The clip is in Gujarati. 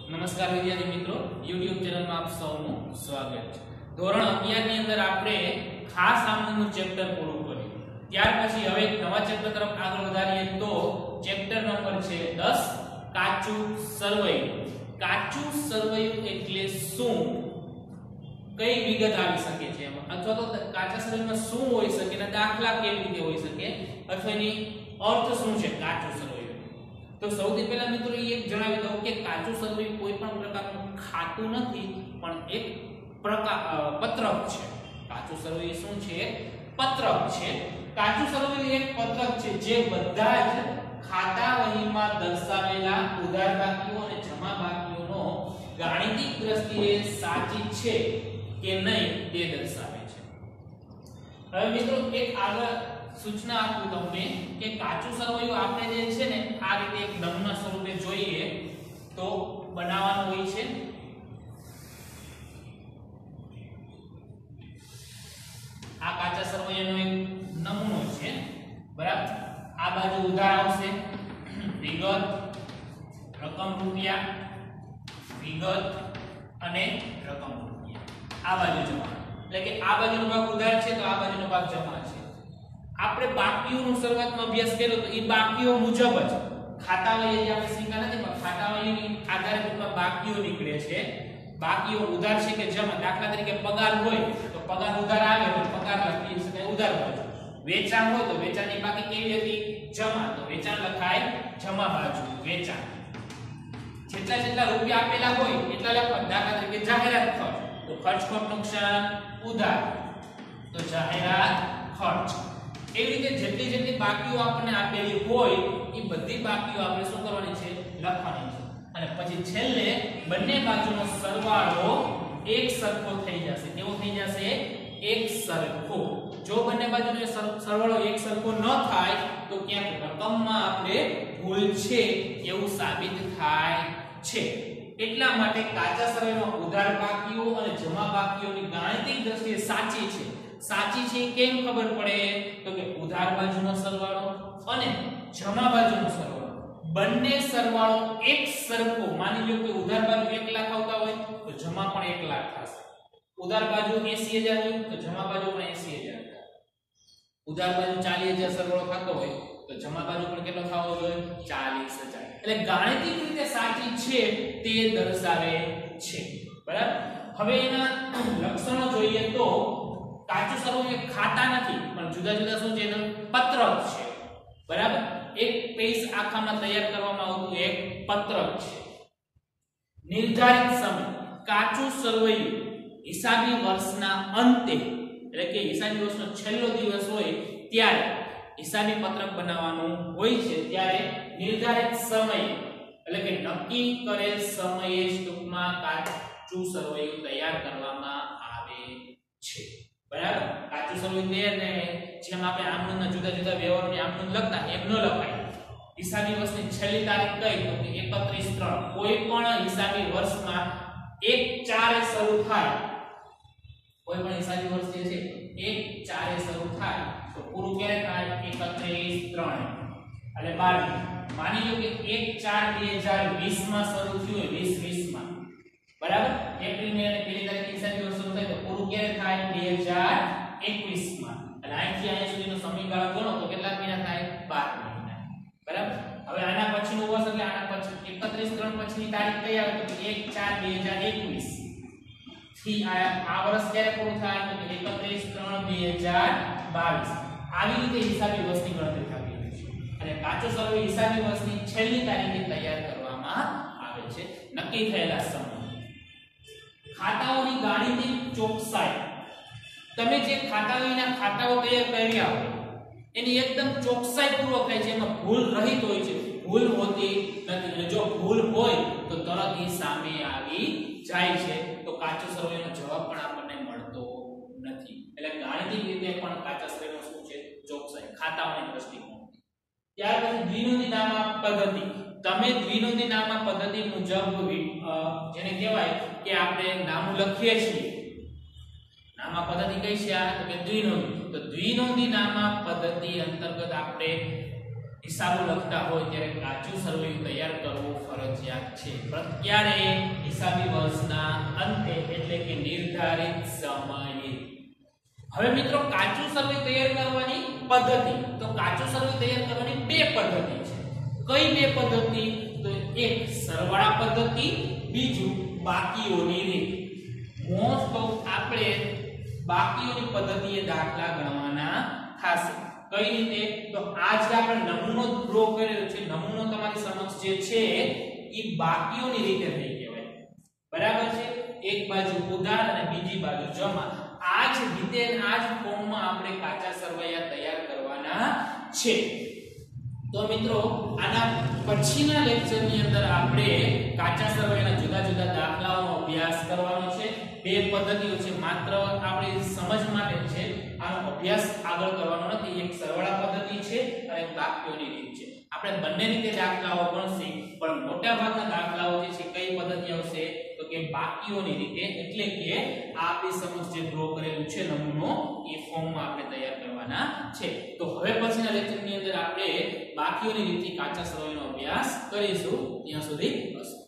નમસ્કાર વિદ્યાર્થી મિત્રો, YouTube ચેનલમાં આપ સૌનું સ્વાગત છે। ધોરણ 11 ની અંદર આપણે ખાસ આમનું ચેપ્ટર પૂરું કર્યું। ત્યાર પછી હવે એક નવા ચેપ્ટર તરફ આગળ વધારીએ તો ચેપ્ટર નંબર છે 10 કાચું સરવૈયું। કાચું સરવૈયું એટલે શું, કઈ વિગત આવી શકે છે એમાં, અથવા તો કાચા સરવૈયામાં શું હોઈ શકે અને દાખલા કેવી રીતે હોઈ શકે, અથવા એની અર્થ શું છે કાચું સરવૈયું। તો સૌથી પહેલા મિત્રો એ એક જણાવી દઉં કે કાચું સરવૈયું કોઈ પણ પ્રકારનું ખાતું નથી, પણ એક પત્રક છે। કાચું સરવૈયું શું છે? પત્રક છે। કાચું સરવૈયું એક પત્રક છે જે બધા જ ખાતા વહીમાં દર્શાવેલા ઉધાર બાકીઓ અને જમા બાકીઓનો ગાણિતિક દ્રષ્ટિએ સાચી છે કે નહીં તે દર્શાવે છે। હવે મિત્રો એક આગળ સૂચના આપું તમને કે કાચું સરવૈયું આપણે જે છે ને આ રીતે એક નમૂના સ્વરૂપે જોઈએ તો બનાવવાનું હોય છે। આ કાચા સરવૈયાનો એક નમૂનો છે, બરાબર। આ બાજુ ઉધાર આવશે, વિગત, રકમ રૂપિયા, વિગત અને રકમ રૂપિયા। આ બાજુ જમા, એટલે કે આ બાજુનો ભાગ ઉધાર છે તો આ બાજુનો ભાગ જમા છે। આપણે બાકીઓનો શરૂઆતમાં અભ્યાસ કર્યો તો એ બાકીઓ મુજબ જ ખાતા વહી જે આપણે શીખા નથી, પણ ખાતા વહીની આધારે ટૂંકમાં બાકીઓ નીકળે છે। બાકીઓ ઉધાર છે કે જમા, દાખલા તરીકે પગાર હોય તો પગાર ઉધાર આવે તો પગાર લખી શકાય ઉધાર બાજુ, વેચાણ હોય તો વેચાણની બાકી કેવી હતી? જમા, તો વેચાણ લખાય જમા બાજુ વેચાણ। જેટલા જેટલા રૂપિયા આપેલા હોય એટલા લખવા, દાખલા તરીકે જાહેરાત ખર્ચ તો ખર્ચ ખોટ નુકસાન ઉધાર, તો જાહેરાત ખર્ચ। એવી રીતે જેટલી જેટલી બાકીઓ આપણને આપેલી હોય એ બધી બાકીઓ આપણે શું કરવાની છે? લખવાની છે। અને પછી છેલ્લે બંને બાજુનો સરવાળો એક સરખો થઈ જશે। કેવો થઈ જશે? એક સરખો। જો બંને બાજુનો સરવાળો એક સરખો ન થાય તો ક્યાંક રકમમાં આપણે ભૂલ છે એવું સાબિત થાય છે। એટલા માટે કાચા સરવૈયામાં ઉધાર બાકીઓ અને જમા બાકીઓની ગાણિતિક દ્રષ્ટિએ સાચી છે। સાચી છે કેમ ખબર પડે? તો કે ઉધાર બાજુનો સરવાળો અને જમા બાજુનો સરવાળો બંને સરવાળો એક સરખો, માની લો કે ઉધાર બાજુ 1 લાખ આવતા હોય તો જમા પણ 1 લાખ થશે। ઉધાર બાજુ 80000 હોય તો જમા બાજુ પણ 80000 થાય। ઉધાર બાજુ 40000 સરવાળો થતો હોય તો જમા બાજુ પણ કેટલો થવો જોઈએ? 40000। એટલે ગાણિતિક રીતે સાચી છે તે દર્શાવે છે, બરાબર। હવે એના લક્ષણો જોઈએ તો કાચું સરવૈયું ખાતા નથી, પણ જુદા જુદા શું છે? એનું પત્રક છે, બરાબર। એક પેજ આખામાં તૈયાર કરવામાં આવતું એક પત્રક છે। નિર્ધારિત સમય, કાચું સરવૈયું હિસાબી વર્ષના અંતે, એટલે કે હિસાબી વર્ષનો છેલ્લો દિવસ હોય ત્યારે હિસાબી પત્રક બનાવવાનું હોય છે। ત્યારે નિર્ધારિત સમય એટલે કે નક્કી કરેલ સમયે જ ટૂંકમાં કાચું સરવૈયું તૈયાર કરવામાં આવે છે, બરાબર। કાચું સરવૈયું તૈયાર ને જેમ આપણે આમનોંધના જુદા જુદા વ્યવહારોની આમનોંધ લખતા એમ ન લખાય। હિસાબી વર્ષની છેલ્લી તારીખ કઈ? તો કે 31/3। કોઈ પણ હિસાબી વર્ષમાં 1/4 એ શરૂ થાય, કોઈ પણ હિસાબી વર્ષ જે છે 1/4 એ શરૂ થાય તો પૂરું ક્યારે થાય? 31/3 એટલે 12। માની લો કે 1/4/2020 માં શરૂ થયું હોય, 2020 માં, બરાબર। એપ્રિલ મહિનાની પહેલી તારીખે હિસાબી વર્ષ શરૂ થાય તો પૂરું ક્યારે થાય? 2021 માં। એટલે અહીંથી અહીંયા સુધીનો સમયગાળો ગણો તો કેટલા મહિના થાય? 12 મહિના, બરાબર। હવે આના પછીનું વર્ષ એટલે આના પછી 31/3 પછીની તારીખ કઈ આવે? તો 1/4/2021 થી આ વર્ષ ક્યારે પૂરું થાય? તો 31/3/2022। આવી રીતે હિસાબી વર્ષની ગણતરી થતી હોય છે અને કાચું સરવૈયું હિસાબી વર્ષની છેલ્લી તારીખે તૈયાર કરવામાં આવે છે, નક્કી થયેલા સમય। ખાતાઓની ગાણિતિક ચોકસાઈ, તમે જે ખાતા વહીના ખાતાઓ તૈયાર કર્યા હોય એની એકદમ ચોકસાઈપૂર્વક થાય છે, એમાં ભૂલ રહિત હોય છે, ભૂલ હોતી નથી। અને જો ભૂલ હોય તો તરત એ સામે આવી જાય છે, તો કાચું સરવૈયાનો જવાબ પણ આપણને મળતો નથી। એટલે ગાણિતિક રીતે પણ કાચા સરવૈયાનો શું છે? ચોકસાઈ, ખાતાઓની દ્રષ્ટિકોણથી। ત્યાર પછી દ્વિનોંધી નામા પદ્ધતિ, તમે દ્વિનોંધી નામા પદ્ધતિ મુજબ જેને કહેવાય કે આપણે નામ લખીએ છીએ, નામા પદ્ધતિ કઈ છે? આ તો કે દ્વિનોંધી। તો દ્વિનોંધી નામા પદ્ધતિ અંતર્ગત આપણે હિસાબો લખતા હોય ત્યારે કાચું સરવૈયું તૈયાર કરવું ફરજિયાત છે, પ્રત્યારે હિસાબી વર્ષના અંતે એટલે કે નિર્ધારિત સમયે. હવે મિત્રો કાચું સરવૈયું તૈયાર કરવાની પદ્ધતિ, તો કાચું સરવૈયું તૈયાર કરવાની બે પદ્ધતિ છે. કઈ બે પદ્ધતિ? તો એક સરવાળા પદ્ધતિ, બીજું બાકીઓની રીત. મોસ્ટ ઓફ આપણે બાકીઓની પદ્ધતિએ દાખલા ગણવાના થશે. કઈ રીતે? તો આજ આપણે નમૂનો ડ્રો કર્યો છે, નમૂનો તમારી સમક્ષ જે છે એ બાકીઓની રીતે થઈ કહેવાય. બરાબર છે? એક બાજુ ઉધાર અને બીજી બાજુ જમા. આ જ રીતે આ જ ફોર્મમાં આપણે કાચા સરવૈયા તૈયાર કરવાના છે. તો મિત્રો આના પછીના લેક્ચરની અંદર આપણે કાચા સરવૈયાના જુદા જુદા દાખલાઓનો અભ્યાસ કરવાનો છે. બે પદ્ધતિઓ છે, માત્ર આપણી સમજ માટે છે, આનો અભ્યાસ આગળ કરવાનો નથી. એક સરવાળા પદ્ધતિ છે અને એક બાકીઓની રીત છે. આપણે બંને રીતે દાખલાઓ ગણશે, પણ મોટા ભાગના દાખલાઓ જે છે કઈ પદ્ધતિ આવશે? તો કે બાકીઓની રીતે, એટલે કે આપણી સમક્ષ જે ડ્રો કરેલું છે નમૂનો એ ફોર્મમાં આપણે તૈયાર કરવાના છે. તો હવે પછીના લેક્ચરની અંદર આપણે બાકીઓની રીતે કાચા સરવૈયાનો અભ્યાસ કરીશું. ત્યાં સુધી બસ.